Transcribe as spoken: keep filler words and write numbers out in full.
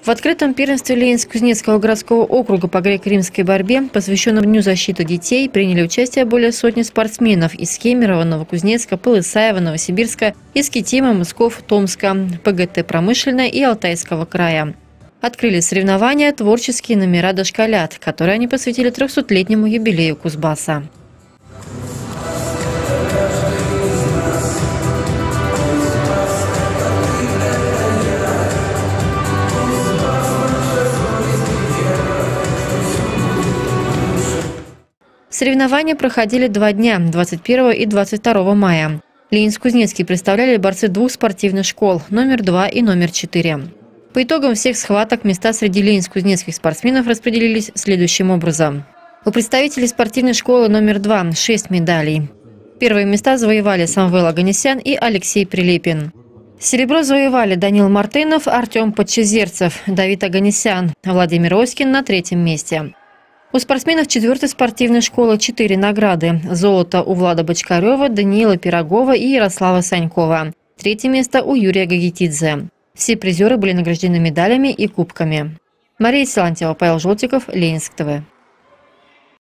В открытом первенстве Ленинск-Кузнецкого городского округа по греко-римской борьбе, посвященном Дню защиты детей, приняли участие более сотни спортсменов из Кемерово, Новокузнецка, Полысаева, Новосибирска, Искитима, Мысков, Томска, ПГТ «Промышленная» и Алтайского края. Открыли соревнования творческие номера дошколят, которые они посвятили трехсотлетнему юбилею Кузбасса. Соревнования проходили два дня – двадцать первого и двадцать второго мая. Ленинск-Кузнецкий представляли борцы двух спортивных школ – номер два и номер четыре. По итогам всех схваток места среди ленинск-кузнецких спортсменов распределились следующим образом. У представителей спортивной школы номер два – шесть медалей. Первые места завоевали Самвел Оганесян и Алексей Прилепин. Серебро завоевали Данил Мартынов, Артем Подчезерцев, Давид Оганесян, Владимир Оськин на третьем месте. У спортсменов четвертой спортивной школы четыре награды. Золото у Влада Бочкарева, Даниила Пирогова и Ярослава Санькова. Третье место у Юрия Гагитидзе. Все призеры были награждены медалями и кубками. Мария Силантьева, Павел Желтиков, Ленинск ТВ.